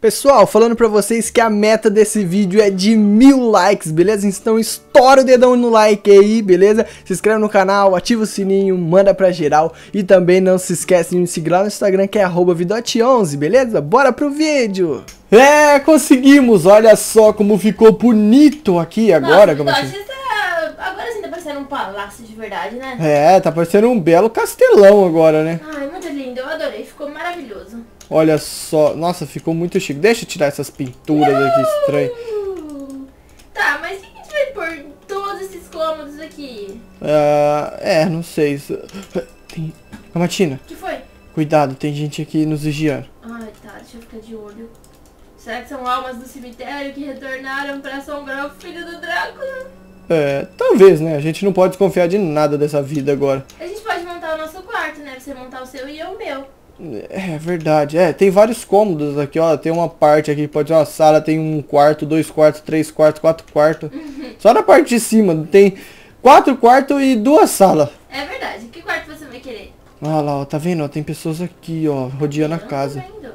Pessoal, falando pra vocês que a meta desse vídeo é de 1000 likes, beleza? Então estoura o dedão no like aí, beleza? Se inscreve no canal, ativa o sininho, manda pra geral. E também não se esquece de me seguir lá no Instagram, que é @vidote11, beleza? Bora pro vídeo! É, conseguimos! Olha só como ficou bonito aqui agora. Nossa, agora sim tá parecendo um palácio de verdade, né? É, tá parecendo um belo castelão agora, né? Ai, muito lindo, eu adorei, ficou maravilhoso. Olha só, nossa, ficou muito chique. Deixa eu tirar essas pinturas aqui estranhas. Tá, mas o que a gente vai pôr em todos esses cômodos aqui? Não sei. Camatina, O que foi? cuidado, tem gente aqui nos vigiando. Ai, tá, deixa eu ficar de olho. Será que são almas do cemitério que retornaram pra assombrar o filho do Drácula? Talvez, né? A gente não pode desconfiar de nada dessa vida agora. A gente pode montar o nosso quarto, né? Você montar o seu e eu o meu. É verdade, tem vários cômodos aqui, ó. Tem uma parte aqui, pode ser uma sala, tem um quarto, 2 quartos, 3 quartos, 4 quartos. Só na parte de cima, tem 4 quartos e 2 salas. É verdade, que quarto você vai querer? Olha lá, ó, tá vendo? Ó, tem pessoas aqui, ó, rodeando a casa. Tô vendo.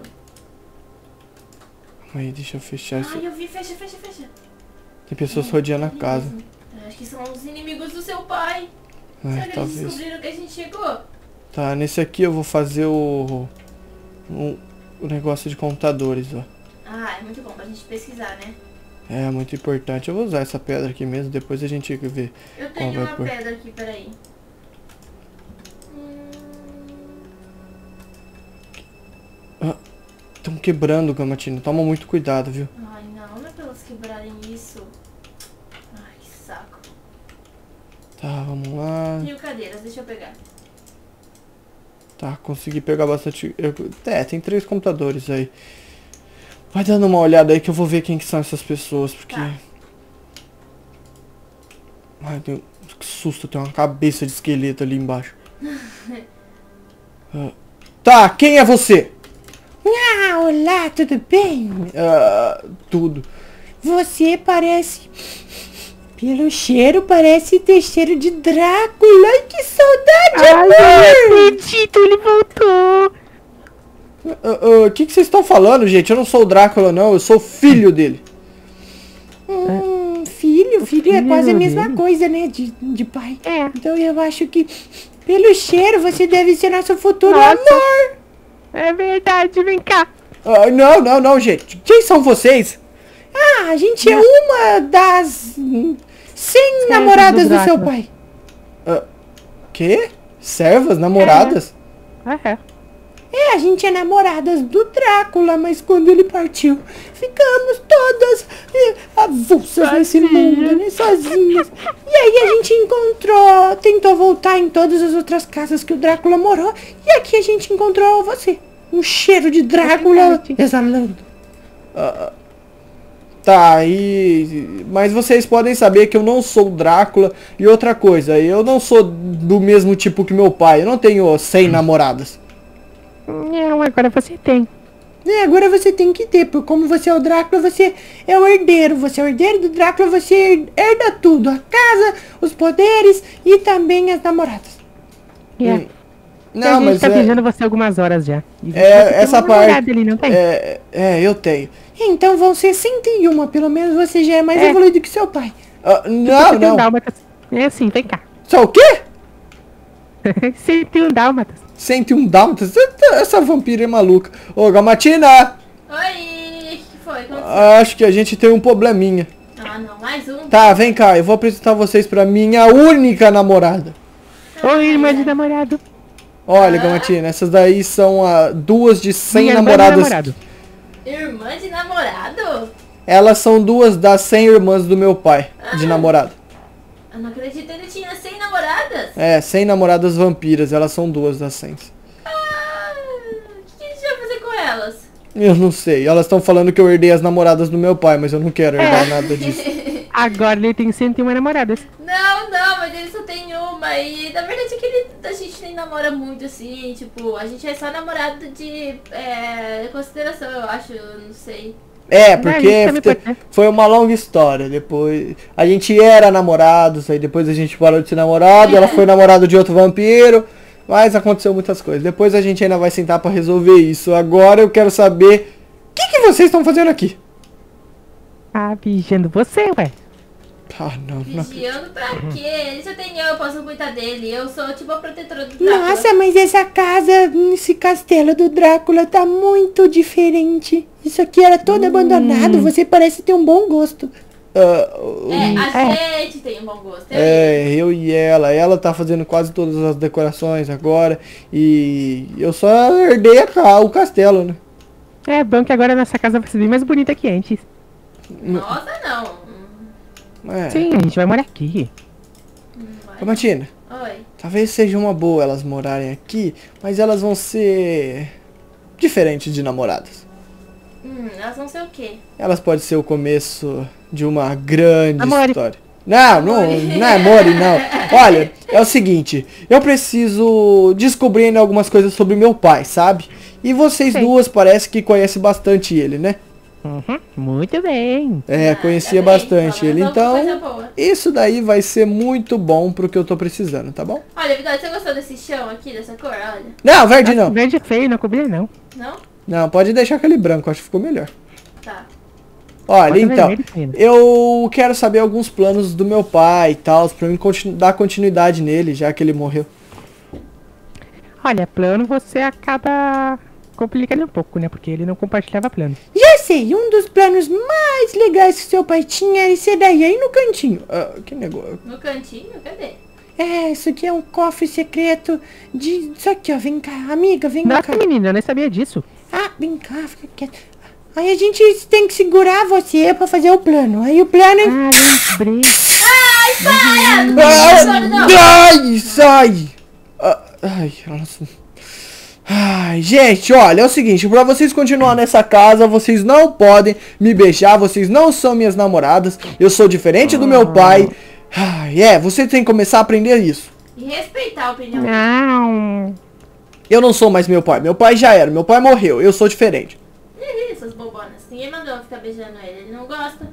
Aí, deixa eu fechar isso. Ai, eu vi, fecha. Tem pessoas rodeando a casa. Eu acho que são os inimigos do seu pai. Será que eles Talvez. descobriram que a gente chegou? Tá, nesse aqui eu vou fazer o negócio de computadores, ó. Ah, é muito bom pra gente pesquisar, né? É muito importante. Eu vou usar essa pedra aqui mesmo, depois a gente vê. Eu qual tenho vai uma pôr. pedra aqui, peraí. Estão quebrando, Gamatina. Toma muito cuidado, viu? Ai, não é pra elas quebrarem isso. Ai, que saco. Tá, vamos lá. Tenho cadeiras, deixa eu pegar. Tá, consegui pegar bastante... tem 3 computadores aí. Vai dando uma olhada aí que eu vou ver quem que são essas pessoas, porque... Tá. Ai, que susto, tem uma cabeça de esqueleto ali embaixo. Tá, quem é você? Ah, olá, tudo bem? Tudo. Você parece... Pelo cheiro, parece ter cheiro de Drácula. Ai, que saudade, amor! Não acredito, ele voltou. O que vocês estão falando, gente? Eu não sou o Drácula, não. Eu sou o filho dele. Filho é quase a mesma dele. coisa, né? De pai. É. Então eu acho que, pelo cheiro, você deve ser nosso futuro Nossa. amor. É verdade, vem cá. Não, gente. Quem são vocês? Ah, a gente é uma das 100 namoradas do seu Drácula. pai. Quê? Servas? Namoradas? A gente é namoradas do Drácula, mas quando ele partiu, ficamos todas avulsas nesse mundo, né, sozinhas. E aí a gente tentou voltar em todas as outras casas que o Drácula morou, e aqui a gente encontrou você. Um cheiro de Drácula exalando. Tá, mas vocês podem saber que eu não sou o Drácula. E outra coisa, eu não sou do mesmo tipo que meu pai. Eu não tenho 100 namoradas. Não, agora você tem. Agora você tem que ter, porque como você é o Drácula, você é o herdeiro. Você é o herdeiro do Drácula, você herda tudo. A casa, os poderes e também as namoradas. Não, a gente mas tá beijando você algumas horas já. E você tem essa uma namorada parte... ali, não tem? eu tenho. Então vão ser 101, pelo menos você já é mais evoluído que seu pai. Você tem um dálmatas. É assim, vem cá. Só o quê? 101 dálmatas. 101 dálmatas? Essa vampira é maluca. Ô, Gamatina! Oi, o que foi? Aconteceu? Acho que a gente tem um probleminha. Ah, não, mais um. Tá, vem cá, eu vou apresentar vocês pra minha única namorada. Oi, irmã de namorado. Olha, Gamatina, essas daí são 2 de 100 Minha irmã de namoradas. namorado. Irmã de namorado? Elas são 2 das 100 irmãs do meu pai, de namorado. Eu não acredito, ele tinha 100 namoradas? 100 namoradas vampiras, elas são 2 das 100. O que a gente vai fazer com elas? Eu não sei, elas estão falando que eu herdei as namoradas do meu pai, mas eu não quero herdar nada disso. Agora ele tem 101 namoradas. Não, mas ele só tem uma. E na verdade é que a gente nem namora muito assim. Tipo, a gente é só namorado de consideração, eu acho. Não sei. Porque isso também pode ser. foi uma longa história. Depois a gente era namorados, aí depois a gente parou de ser namorado, ela foi namorada de outro vampiro, mas aconteceu muitas coisas. Depois a gente ainda vai sentar pra resolver isso. Agora eu quero saber que vocês estão fazendo aqui? Ah, vigiando você, ué. Ah, não. Vigiando pra quê? Ele só tem eu posso cuidar dele. Eu sou tipo a protetora do Drácula. Nossa, mas essa casa, esse castelo do Drácula tá muito diferente. Isso aqui era todo abandonado. Você parece ter um bom gosto. A gente tem um bom gosto. Eu e ela. Ela tá fazendo quase todas as decorações agora. E eu só herdei o castelo, né? É bom que agora a nossa casa vai ser bem mais bonita que antes. Nossa, não. Sim, a gente vai morar aqui. Ô, Martina, Oi. talvez seja uma boa elas morarem aqui, mas elas vão ser diferentes de namoradas. Elas vão ser o quê? Elas podem ser o começo de uma grande Amore. história. Não é amor, não. Olha, é o seguinte, eu preciso descobrir ainda algumas coisas sobre meu pai, sabe? E vocês Sim. duas parece que conhecem bastante ele, né? Uhum, muito bem. Conhecia Tá bem, bastante falando ele, alguma coisa então boa. isso daí vai ser muito bom pro que eu tô precisando, tá bom? Olha, Vidal, você gostou desse chão aqui, dessa cor? Olha. Não, verde não. Verde feio, não combina não. Não? Não, pode deixar aquele branco, acho que ficou melhor. Tá. Olha, Bota então, vermelho, menina. eu quero saber alguns planos do meu pai e tal, pra mim dar continuidade nele, já que ele morreu. Olha, plano você acaba complicando um pouco, né? Porque ele não compartilhava plano. Já sei, um dos planos mais legais que seu pai tinha era esse daí, aí no cantinho. Que negócio. No cantinho? Cadê? Isso aqui é um cofre secreto de... Isso aqui, ó, vem cá, amiga, vem cá. Nossa, menina, eu nem sabia disso. Vem cá, fica quieto. Aí a gente tem que segurar você pra fazer o plano. Aí o plano é... Ah, lembrei. Sai! Ai, gente, olha, é o seguinte, pra vocês continuarem nessa casa, vocês não podem me beijar, vocês não são minhas namoradas, eu sou diferente do meu pai. Você tem que começar a aprender isso. E respeitar a opinião. Não. Eu não sou mais meu pai já era, meu pai morreu, eu sou diferente. Ih, essas bobonas. Ninguém mandou ficar beijando ele não gosta.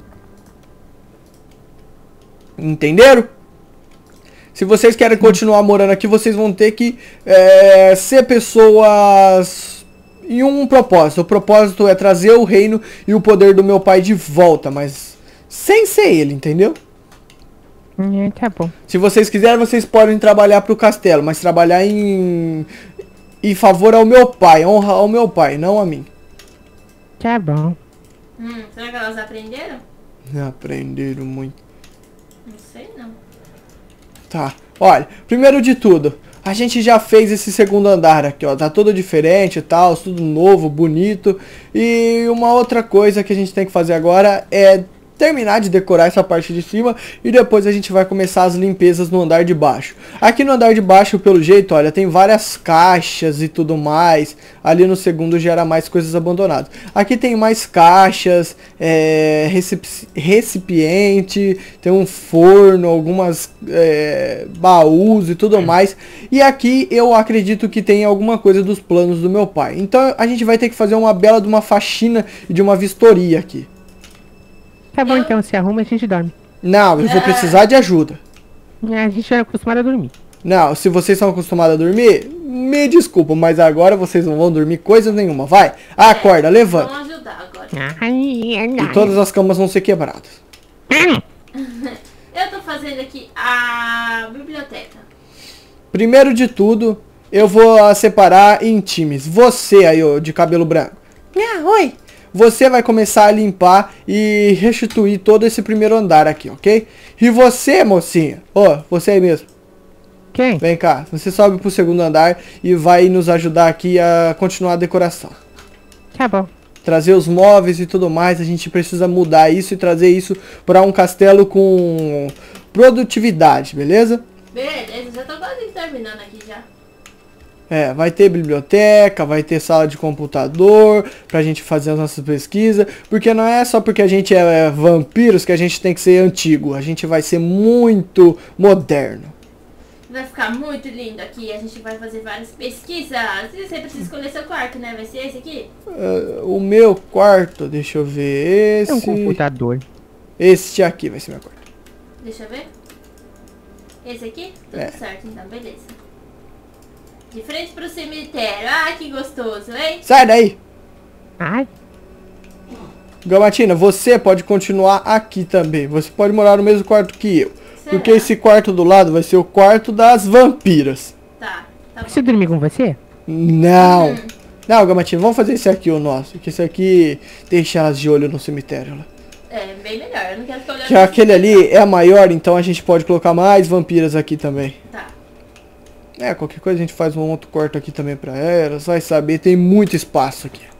Entenderam? Se vocês querem continuar morando aqui, vocês vão ter que ser pessoas em um propósito. O propósito é trazer o reino e o poder do meu pai de volta, mas sem ser ele, entendeu? Tá bom. Se vocês quiserem, vocês podem trabalhar pro castelo, mas trabalhar em favor ao meu pai, honra ao meu pai, não a mim. Tá bom. Será que elas aprenderam? Aprenderam muito. Não sei não. Tá, olha, primeiro de tudo, a gente já fez esse segundo andar aqui, ó, tá todo diferente e tal, tudo novo, bonito. E uma outra coisa que a gente tem que fazer agora é terminar de decorar essa parte de cima e depois a gente vai começar as limpezas no andar de baixo. Aqui no andar de baixo, pelo jeito, olha, tem várias caixas e tudo mais. Ali no segundo já era mais coisas abandonadas. Aqui tem mais caixas, recipiente, tem um forno, algumas baús e tudo mais. E aqui eu acredito que tem alguma coisa dos planos do meu pai. Então a gente vai ter que fazer uma bela de uma faxina e de uma vistoria aqui. Tá bom, então, se arruma e a gente dorme. Não, eu vou precisar de ajuda. A gente já é acostumado a dormir. Não, se vocês são acostumados a dormir, me desculpa, mas agora vocês não vão dormir coisa nenhuma. Vai, acorda, levanta. Vamos ajudar agora. E todas as camas vão ser quebradas. Eu tô fazendo aqui a biblioteca. Primeiro de tudo, eu vou separar em times. Você aí, ó, de cabelo branco. Oi. Você vai começar a limpar e restituir todo esse primeiro andar aqui, ok? E você, mocinha, você aí mesmo. Quem? Vem cá, você sobe pro segundo andar e vai nos ajudar aqui a continuar a decoração. Tá bom. Trazer os móveis e tudo mais, a gente precisa mudar isso e trazer isso para um castelo com produtividade, beleza? Beleza, já tô quase terminando aqui já. Vai ter biblioteca, vai ter sala de computador pra gente fazer as nossas pesquisas, porque não é só porque a gente é vampiros que a gente tem que ser antigo, a gente vai ser muito moderno. Vai ficar muito lindo aqui, a gente vai fazer várias pesquisas. E você precisa escolher seu quarto, né? Vai ser esse aqui? O meu quarto, deixa eu ver, esse... É um computador. Este aqui vai ser meu quarto. Deixa eu ver. Esse aqui? Tudo certo, então, beleza. De frente pro cemitério. Ah, que gostoso, hein? Sai daí! Ai. Gamatina, você pode continuar aqui também. Você pode morar no mesmo quarto que eu. Será? Porque esse quarto do lado vai ser o quarto das vampiras. Tá bom. Posso dormir com você? Não. Não, Gamatina, vamos fazer esse aqui o nosso. Que esse aqui deixa elas de olho no cemitério lá. É, bem melhor. Eu não quero ficar olhando. Que aquele ali é maior, então a gente pode colocar mais vampiras aqui também. Tá. É, qualquer coisa a gente faz um outro quarto aqui também pra elas. Vai saber, tem muito espaço aqui.